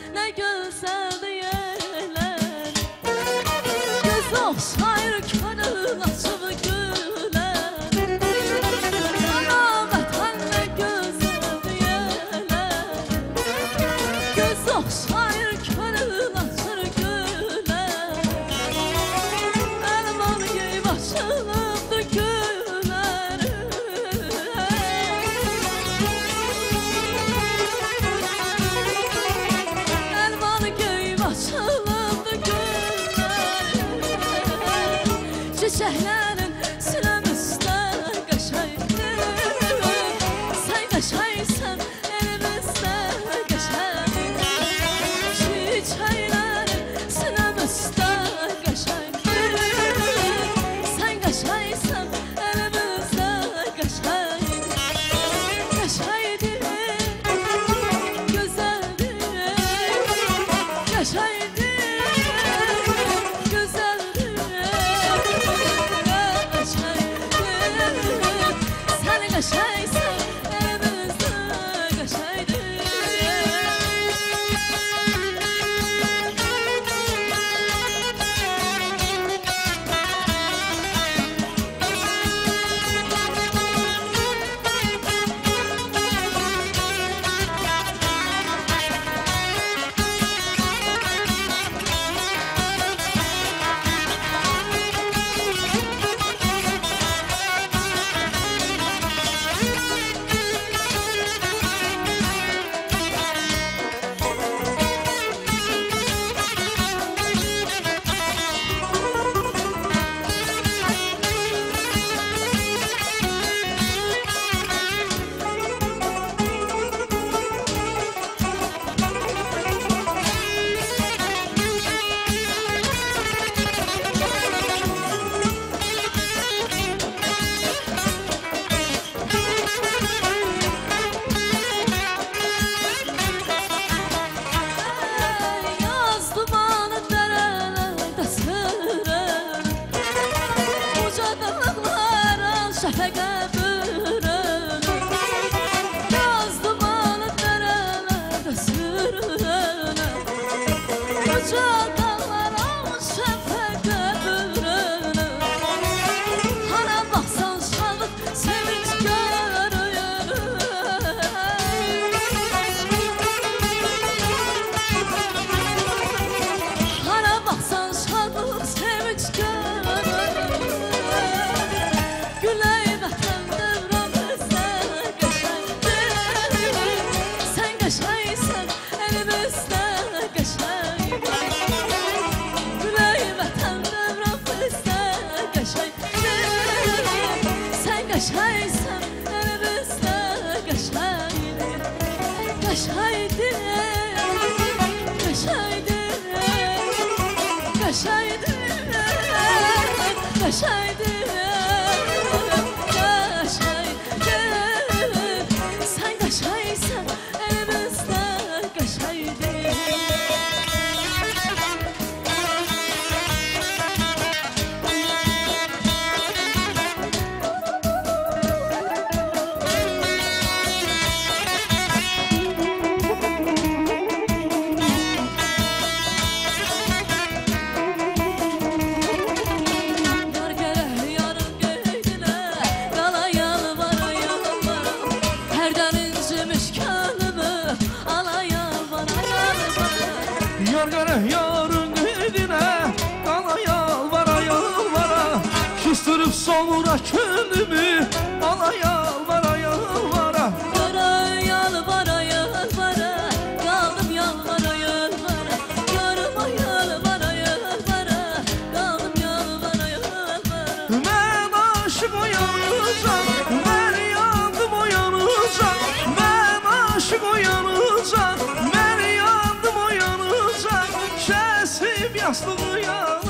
nə gözəldir yerlər. Göz oxşayır könül açıb gülər. Ana vətən nə gözəldir yerlər. Göz oxşayır könül açır gülər. Əlman geyib açılıbdır gülər. Əlman geyib açılıbdır gülər. Çiçəklərin sinəm üstə qəşəngdir. Sən qəşəngsən elimizdə qəşəngdir. Çiçəklərin sinəm üstə qəşəngdir. Sən qəşəngsən elimizdə qəşəngdir. Qəşəngdir, gözəldir. Qəşəngdir, gözəldir. Sən qəşəngsən elimizdə qəşəngdir. Yazdım anı dərələrdə sürəm. Uca dağlara şəfəqə bürəm. Yazdım anı dərələrdə sürəm. Uca dağlara şəfəqə bürəm. Hara baxsan şadlıq, sevinç görürəm. Hara baxsan şadlıq, sevinç görürəm. Güley vətən dövrəmizdə qəşəngdir. Sən qəşəngsən, elimizdə qəşəngdir. Güley vətən dövrəmizdə qəşəngdir. Sən qəşəngsən, elimizdə qəşəngdir. Qəşəngdir, qəşəngdir. Qəşəngdir, qəşəngdir. Qəşəngdir. Sən qəşəngsən, elimizdə qəşəngdir. Yar gərək yarın qeydinə, qala yalvara yalvara. Hərdən incimiş könlümü, ala yalvara yalvara. Yar gərək yarın qeydinə, qala yalvara yalvara. Küstürüb sonra könlümü, ala yalvara yalvara. Yara yalvara yalvara, qaldım yalvara yalvara. Yarıma yalvara yalvara, qaldım yalvara yalvara. Mən aşıq o yanacaq, mən yandım o yanacaq. Mən aşıq o yanacaq, mən yandım o yanacaq. Kəsib yastığı yanacaq.